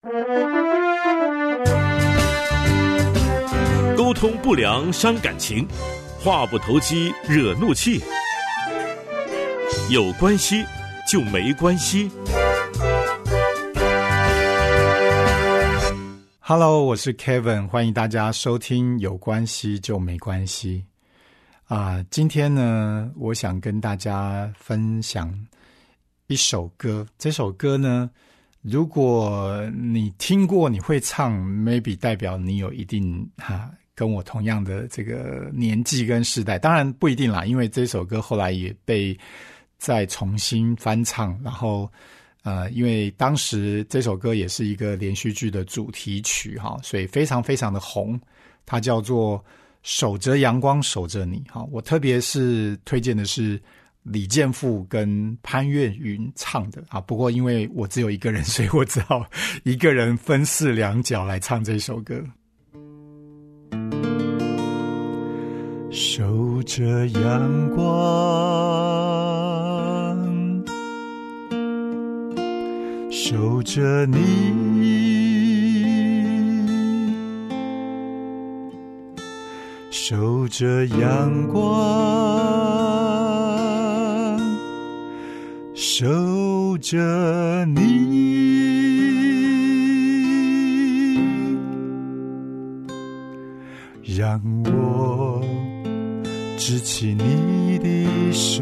沟通不良伤感情，话不投机惹怒气。有关系就没关系。 Hello， 我是 Kevin， 欢迎大家收听有关系就没关系。今天呢，我想跟大家分享一首歌。这首歌呢，如果你听过你会唱 maybe 代表你有一定跟我同样的这个年纪跟世代，当然不一定啦，因为这首歌后来也被再重新翻唱，然后因为当时这首歌也是一个连续剧的主题曲所以非常非常的红，它叫做守着阳光守着你。我特别是推荐的是李健富跟潘越云唱的不过因为我只有一个人，所以我只好一个人分饰两角来唱这首歌。守着阳光守着你，守着阳光守着你，让我执起你的手，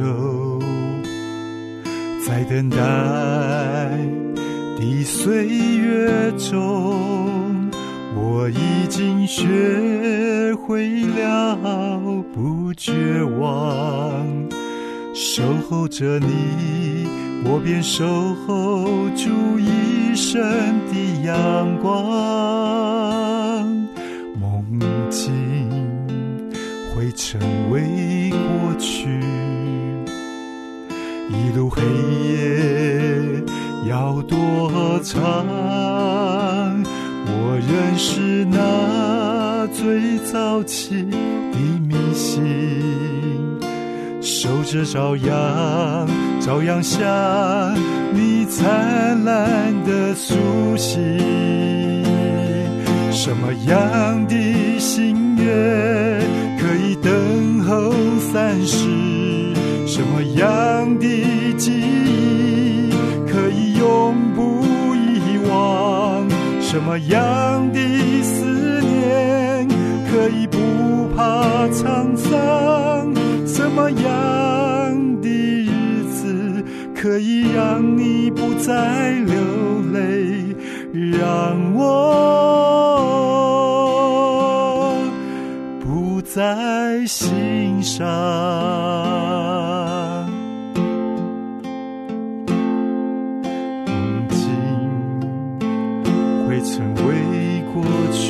在等待的岁月中，我已经学会了不绝望，守候着你，我便守候住一生的阳光，梦境会成为过去，一路黑夜要多长，我仍是那最早期的迷信，守着朝阳，朝阳下你灿烂的苏醒，什么样的心愿可以等候散失，什么样的记忆可以永不遗忘，什么样的思念可以不怕沧桑，什么样的日子可以让你不再流泪，让我不再心伤。梦境会成为过去，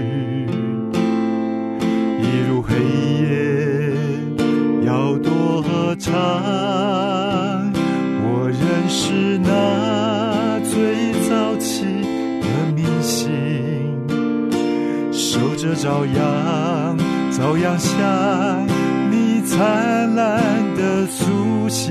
一路黑夜要多长，我仍是那最早期的迷信，守着朝阳，朝阳下你灿烂的苏醒，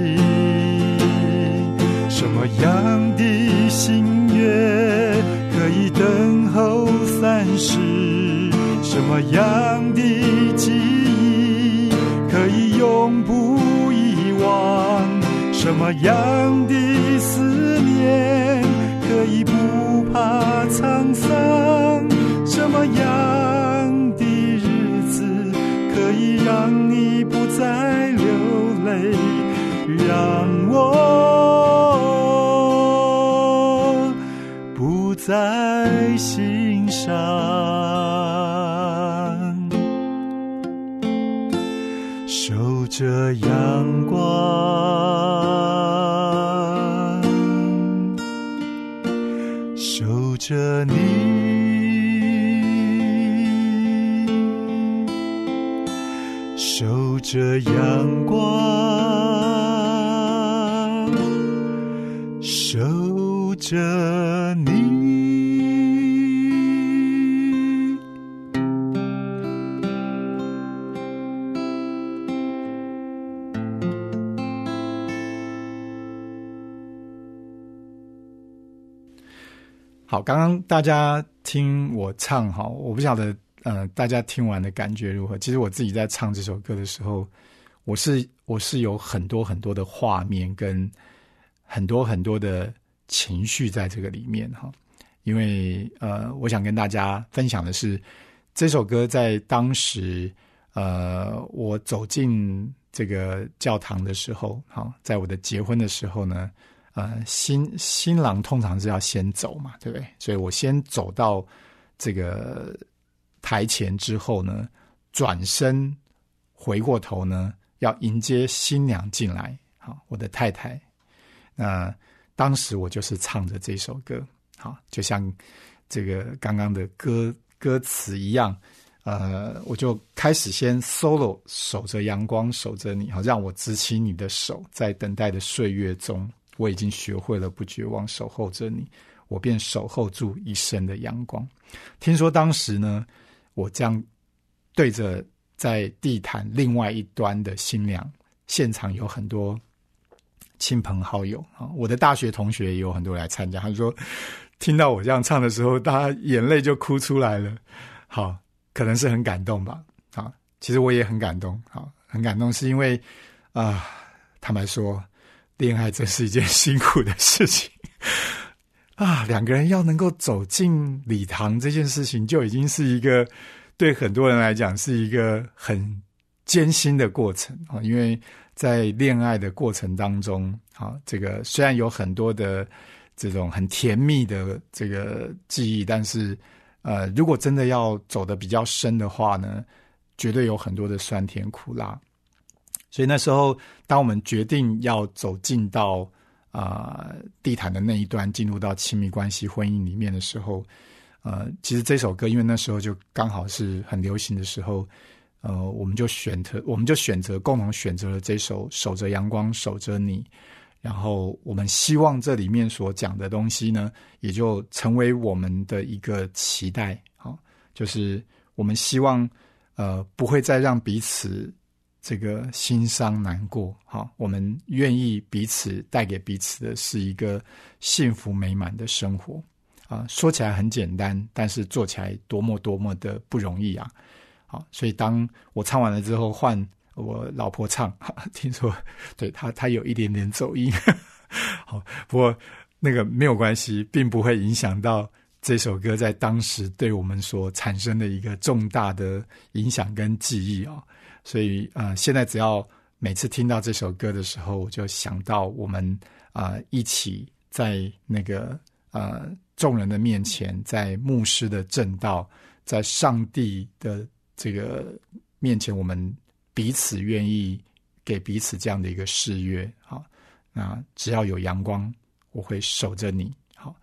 什么样的心愿可以等候散失，什么样的记忆可以永不遗忘，什么样的思念可以不怕沧桑，什么样的日子可以让你不再流泪，让我不再心伤，守着阳光守着你，守着阳光守着你。 好，刚刚大家听我唱，好，我不晓得大家听完的感觉如何。其实我自己在唱这首歌的时候，我是有很多很多的画面跟很多很多的情绪在这个里面哈。因为我想跟大家分享的是，这首歌在当时我走进这个教堂的时候，好，在我的结婚的时候呢，新郎通常是要先走嘛，对不对？所以我先走到这个台前之后呢，转身回过头呢，要迎接新娘进来。好，我的太太。那当时我就是唱着这首歌，好，就像这个刚刚的歌词一样，我就开始先 solo， 守着阳光，守着你，好，让我执起你的手，在等待的岁月中，我已经学会了不绝望，守候着你，我便守候住一生的阳光。听说当时呢，我这样对着在地毯另外一端的新娘，现场有很多亲朋好友，我的大学同学也有很多人来参加。他说听到我这样唱的时候，大家眼泪就哭出来了。好，可能是很感动吧。好，其实我也很感动。好，很感动是因为坦白说，恋爱真是一件辛苦的事情啊。两个人要能够走进礼堂这件事情，就已经是一个对很多人来讲是一个很艰辛的过程啊。因为在恋爱的过程当中，啊，这个虽然有很多的这种很甜蜜的这个记忆，但是如果真的要走得比较深的话呢，绝对有很多的酸甜苦辣。所以那时候当我们决定要走进到地毯的那一端，进入到亲密关系婚姻里面的时候，其实这首歌因为那时候就刚好是很流行的时候，我们就选择共同选择了这首守着阳光守着你。然后我们希望这里面所讲的东西呢，也就成为我们的一个期待，好，就是我们希望不会再让彼此这个心伤难过，好，我们愿意彼此带给彼此的是一个幸福美满的生活啊。说起来很简单，但是做起来多么多么的不容易啊。好，所以当我唱完了之后，换我老婆唱，听说对她有一点点走音好，不过那个没有关系，并不会影响到这首歌在当时对我们所产生的一个重大的影响跟记忆啊。所以现在只要每次听到这首歌的时候，我就想到我们一起在那个众人的面前，在牧师的正道，在上帝的这个面前，我们彼此愿意给彼此这样的一个誓约。好，那只要有阳光，我会守着你。好，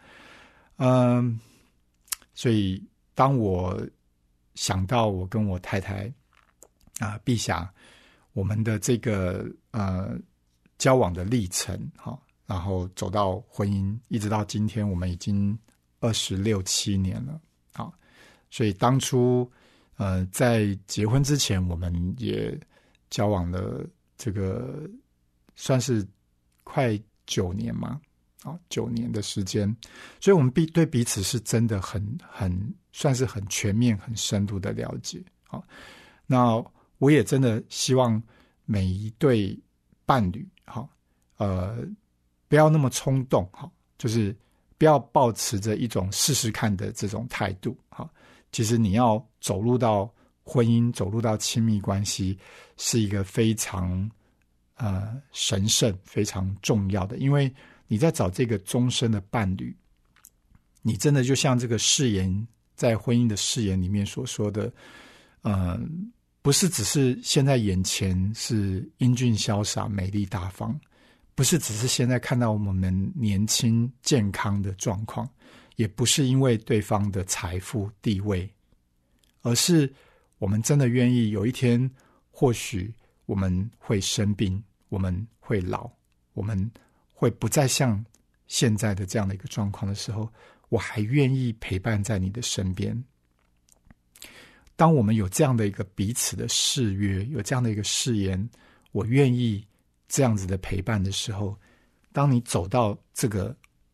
所以当我想到我跟我太太碧霞我们的这个交往的历程，好，然后走到婚姻，一直到今天，我们已经26、7年了。好，所以当初在结婚之前，我们也交往了这个算是快9年嘛，好，9年的时间，所以我们对彼此是真的很算是很全面、很深入的了解。好，那我也真的希望每一对伴侣，好，不要那么冲动，好，就是不要抱持着一种试试看的这种态度，好。其实你要走入到婚姻，走入到亲密关系，是一个非常神圣、非常重要的。因为你在找这个终身的伴侣，你真的就像这个誓言，在婚姻的誓言里面所说的，不是只是现在眼前是英俊潇洒、美丽大方，不是只是现在看到我们年轻健康的状况，也不是因为对方的财富地位，而是我们真的愿意有一天，或许我们会生病，我们会老，我们会不再像现在的这样的一个状况的时候，我还愿意陪伴在你的身边。当我们有这样的一个彼此的誓约，有这样的一个誓言，我愿意这样子的陪伴的时候，当你走到这个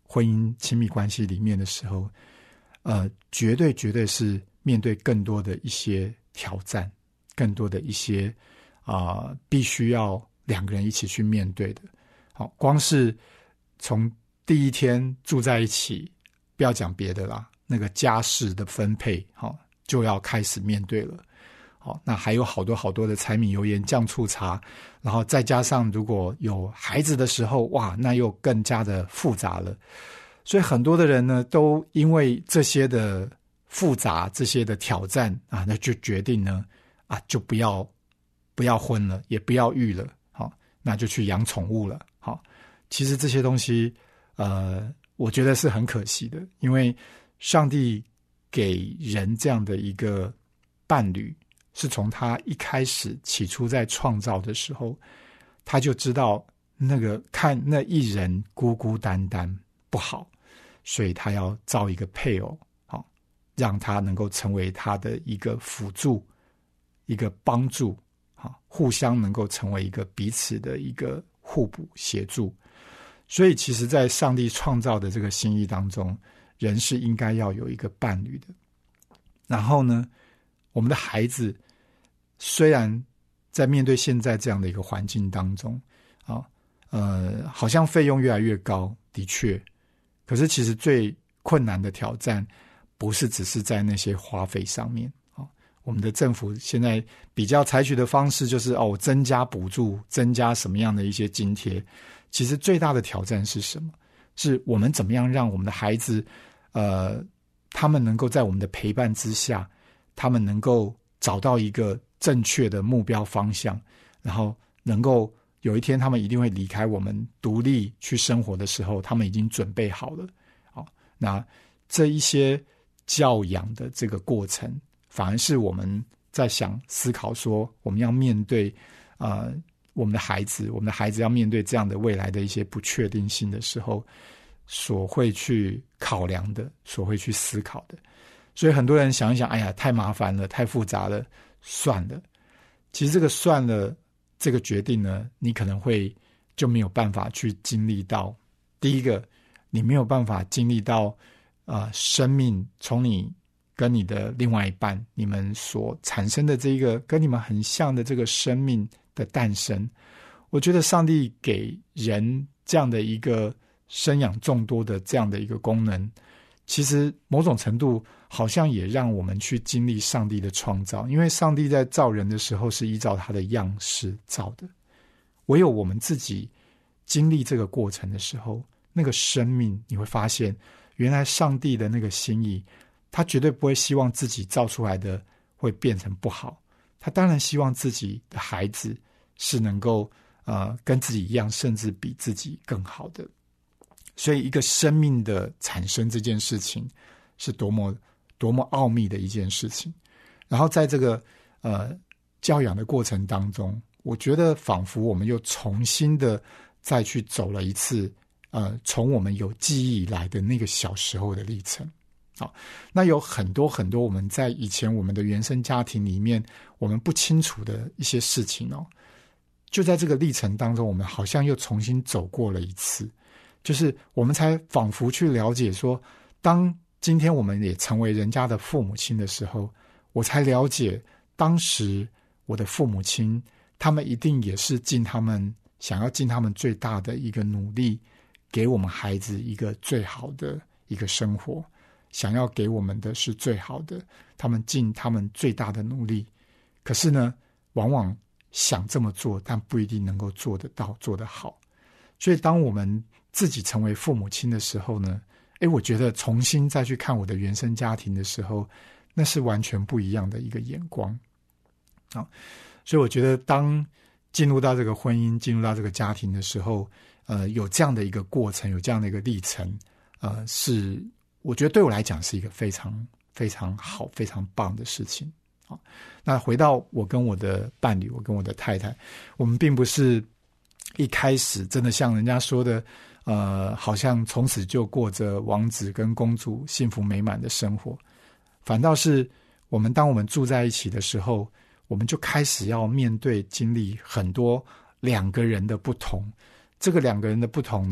婚姻亲密关系里面的时候，绝对是面对更多的一些挑战，更多的一些必须要两个人一起去面对的。好，光是从第一天住在一起，不要讲别的啦，那个家事的分配，就要开始面对了。好，那还有好多的柴米油盐酱醋茶，然后再加上如果有孩子的时候，哇，那又更加的复杂了。所以很多的人呢，都因为这些的复杂，这些的挑战啊，那就决定呢，就不要婚了，也不要育了，好，那就去养宠物了。好，其实这些东西，我觉得是很可惜的，因为上帝给人这样的一个伴侣，是从他一开始起初在创造的时候，他就知道那个看那一人孤孤单单不好。所以他要造一个配偶，让他能够成为他的一个辅助，一个帮助，互相能够成为一个彼此的一个互补协助。所以其实在上帝创造的这个心意当中，人是应该要有一个伴侣的。然后呢，我们的孩子虽然在面对现在这样的一个环境当中，好像费用越来越高，的确，可是其实最困难的挑战不是只是在那些花费上面。我们的政府现在比较采取的方式就是增加补助，增加什么样的一些津贴。其实最大的挑战是什么？是我们怎么样让我们的孩子他们能够在我们的陪伴之下，他们能够找到一个正确的目标方向，然后能够有一天他们一定会离开我们独立去生活的时候，他们已经准备好了。那这一些教养的这个过程，反而是我们在思考说，我们要面对我们的孩子要面对这样的未来的一些不确定性的时候，所会去考量的，所会去思考的。所以很多人想一想，哎呀，太麻烦了，太复杂了，算了。其实这个算了，这个决定呢，你可能会就没有办法去经历到。第一个，你没有办法经历到生命从你跟你的另外一半，你们所产生的这一个跟你们很像的这个生命的诞生。我觉得上帝给人这样的一个生养众多的这样的一个功能，其实某种程度好像也让我们去经历上帝的创造，因为上帝在造人的时候是依照他的样式造的，唯有我们自己经历这个过程的时候，那个生命你会发现，原来上帝的那个心意，他绝对不会希望自己造出来的会变成不好，他当然希望自己的孩子是能够跟自己一样，甚至比自己更好的。所以一个生命的产生这件事情是多么奥秘的一件事情。然后在这个教养的过程当中，我觉得仿佛我们又重新的再去走了一次从我们有记忆以来的那个小时候的历程。好，那有很多我们在以前我们的原生家庭里面我们不清楚的一些事情就在这个历程当中，我们好像又重新走过了一次，就是我们才仿佛去了解说，当今天我们也成为人家的父母亲的时候，我才了解当时我的父母亲他们一定也是想要尽他们最大的一个努力，给我们孩子一个最好的一个生活，想要给我们的是最好的，他们尽他们最大的努力。可是呢，往往想这么做，但不一定能够做得到，做得好。所以当我们自己成为父母亲的时候呢，我觉得重新再去看我的原生家庭的时候，那是完全不一样的一个眼光。所以我觉得当进入到这个婚姻，进入到这个家庭的时候，有这样的一个过程，有这样的一个历程，是我觉得对我来讲是一个非常非常好、非常棒的事情。那回到我跟我的伴侣，我跟我的太太，我们并不是一开始真的像人家说的好像从此就过着王子跟公主幸福美满的生活，反倒是当我们住在一起的时候，我们就开始要面对经历很多两个人的不同。这个两个人的不同呢，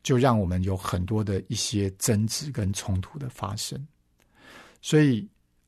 就让我们有很多的一些争执跟冲突的发生。所以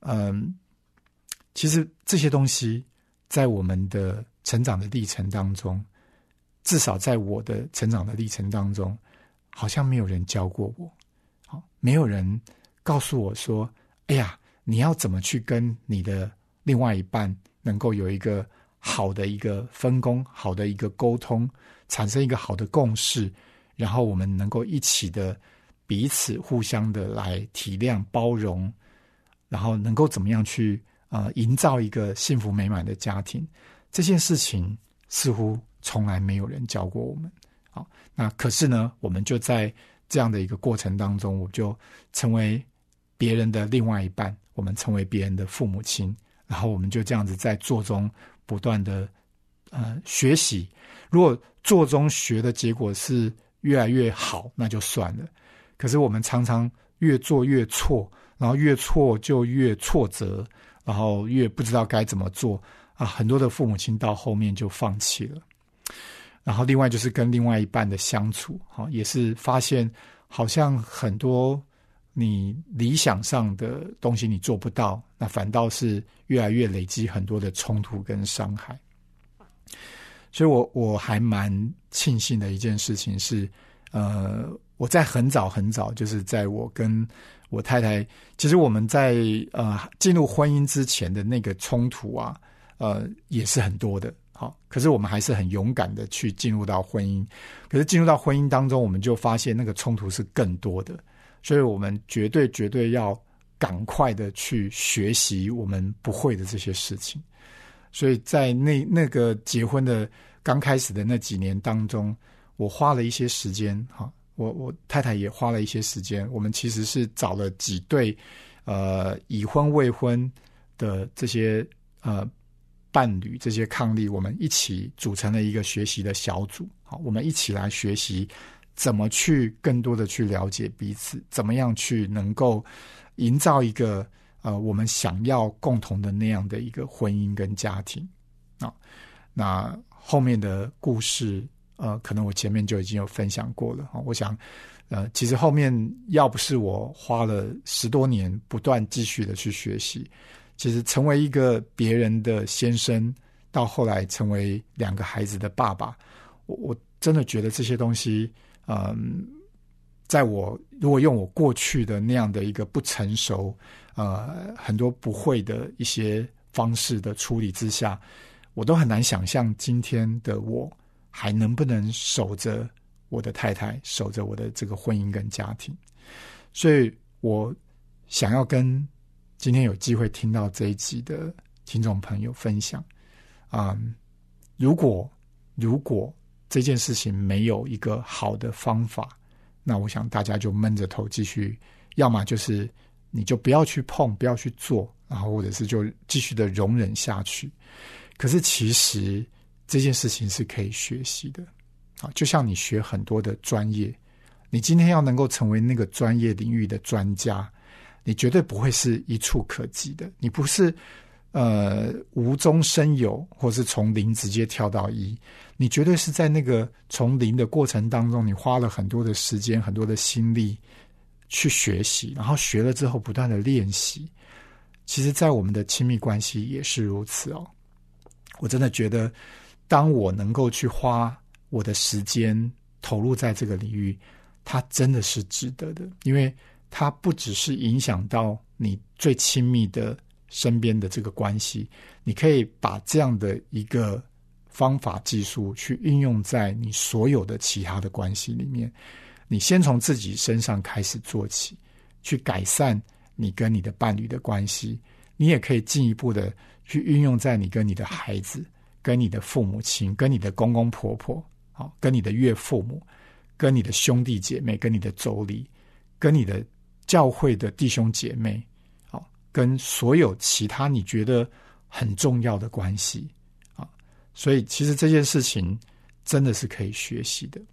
其实这些东西在我们的成长的历程当中，至少在我的成长的历程当中，好像没有人教过我，没有人告诉我说，哎呀，你要怎么去跟你的另外一半能够有一个好的一个分工，好的一个沟通，产生一个好的共识，然后我们能够一起的彼此互相的来体谅包容，然后能够怎么样去营造一个幸福美满的家庭。这件事情似乎从来没有人教过我们。好，那可是呢，我们就在这样的一个过程当中，我就成为别人的另外一半，我们成为别人的父母亲，然后我们就这样子在做中不断的学习。如果做中学的结果是越来越好，那就算了。可是我们常常越做越错，然后越错就越挫折，然后越不知道该怎么做很多的父母亲到后面就放弃了。然后另外就是跟另外一半的相处，也是发现好像很多你理想上的东西你做不到，那反倒是越来越累积很多的冲突跟伤害。所以我还蛮庆幸的一件事情是我在很早很早，就是在我跟我太太，其实我们在进入婚姻之前的那个冲突也是很多的。好，可是我们还是很勇敢的去进入到婚姻。可是进入到婚姻当中，我们就发现那个冲突是更多的，所以我们绝对要赶快的去学习我们不会的这些事情。所以在那个结婚的刚开始的那几年当中，我花了一些时间，我太太也花了一些时间，我们其实是找了几对已婚未婚的这些伴侣，这些伉俪，我们一起组成了一个学习的小组。好，我们一起来学习怎么去更多的去了解彼此，怎么样去能够营造一个我们想要共同的那样的一个婚姻跟家庭。那后面的故事可能我前面就已经有分享过了。我想其实后面要不是我花了10多年不断继续的去学习，其实成为一个别人的先生，到后来成为2个孩子的爸爸，我真的觉得这些东西在我如果用我过去的那样的一个不成熟很多不会的一些方式的处理之下，我都很难想象今天的我还能不能守着我的太太，守着我的这个婚姻跟家庭。所以我想要跟今天有机会听到这一集的听众朋友分享如果这件事情没有一个好的方法，那我想大家就闷着头继续，要么就是你就不要去碰，不要去做，然后或者是就继续的容忍下去。可是其实这件事情是可以学习的就像你学很多的专业，你今天要能够成为那个专业领域的专家，你绝对不会是一触可及的，你不是无中生有，或是从0直接跳到1，你绝对是在那个从0的过程当中，你花了很多的时间，很多的心力去学习，然后学了之后不断的练习。其实在我们的亲密关系也是如此我真的觉得当我能够去花我的时间投入在这个领域，它真的是值得的，因为它不只是影响到你最亲密的身边的这个关系，你可以把这样的一个方法技术去运用在你所有的其他的关系里面。你先从自己身上开始做起，去改善你跟你的伴侣的关系，你也可以进一步的去运用在你跟你的孩子，跟你的父母亲，跟你的公公婆婆，跟你的岳父母，跟你的兄弟姐妹，跟你的妯娌，跟你的教会的弟兄姐妹，跟所有其他你觉得很重要的关系所以其实这件事情真的是可以学习的。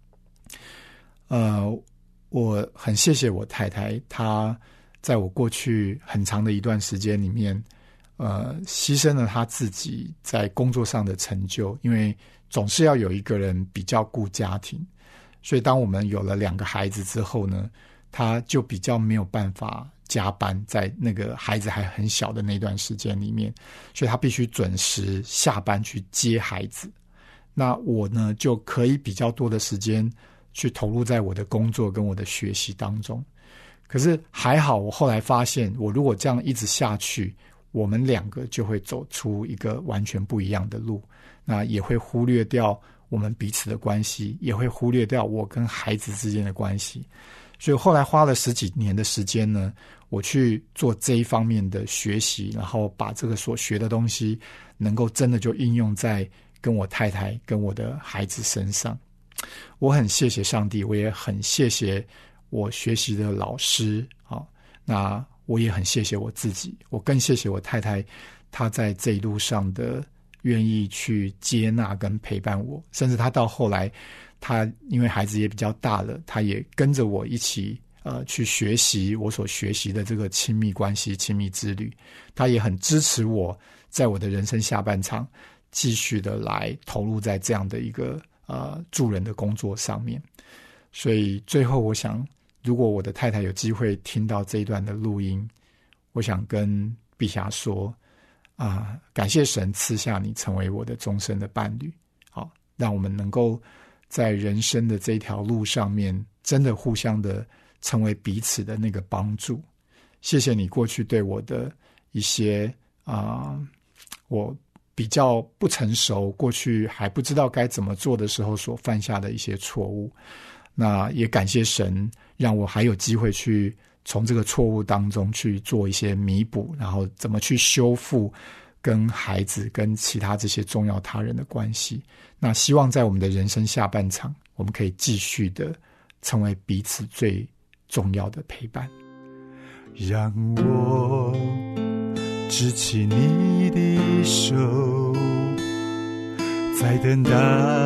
我很谢谢我太太，她在我过去很长的一段时间里面牺牲了她自己在工作上的成就，因为总是要有一个人比较顾家庭， 所以当我们有了2个孩子之后呢，他就比较没有办法加班，在那个孩子还很小的那段时间里面，所以他必须准时下班去接孩子。那我呢，就可以比较多的时间去投入在我的工作跟我的学习当中。可是还好，我后来发现，我如果这样一直下去，我们2个就会走出一个完全不一样的路，那也会忽略掉我们彼此的关系，也会忽略掉我跟孩子之间的关系。所以后来花了10几年的时间呢，我去做这一方面的学习，然后把这个所学的东西能够真的就应用在跟我太太跟我的孩子身上。我很谢谢上帝，我也很谢谢我学习的老师，那我也很谢谢我自己，我更谢谢我太太，她在这一路上的愿意去接纳跟陪伴我，甚至她到后来，她因为孩子也比较大了，她也跟着我一起去学习我所学习的这个亲密关系、亲密之旅。她也很支持我在我的人生下半场继续的来投入在这样的一个助人的工作上面。所以最后我想，如果我的太太有机会听到这一段的录音，我想跟碧霞说感谢神赐下你成为我的终身的伴侣，好，让我们能够在人生的这条路上面真的互相的成为彼此的那个帮助。谢谢你过去对我的一些我比较不成熟，过去还不知道该怎么做的时候所犯下的一些错误。那也感谢神让我还有机会去从这个错误当中去做一些弥补，然后怎么去修复跟孩子跟其他这些重要他人的关系。那希望在我们的人生下半场，我们可以继续的成为彼此最重要的陪伴。 让我执起你的手，在等待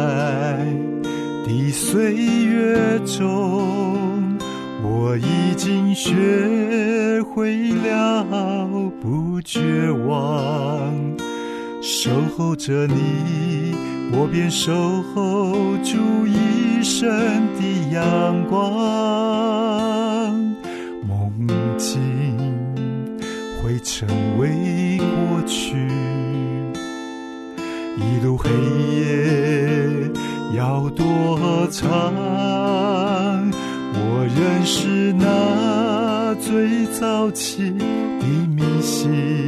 的岁月中，我已经学会了不绝望，守候着你，我便守候住一生的阳光。梦境会成为过去，一路黑夜要多长，我仍是那最早期的明星，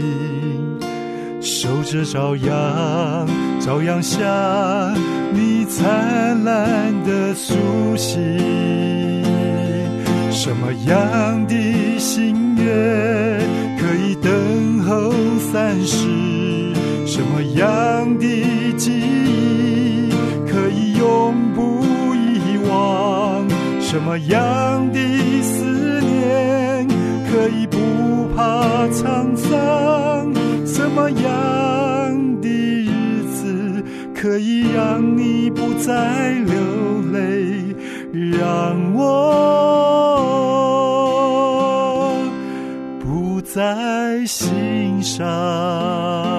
守着朝阳下你灿烂的苏醒。什么样的心愿可以等候散失？什么样的记忆可以永不遗忘？什么样的思念可以不怕沧桑？什么样的日子可以让你不再流泪？让我不再心伤。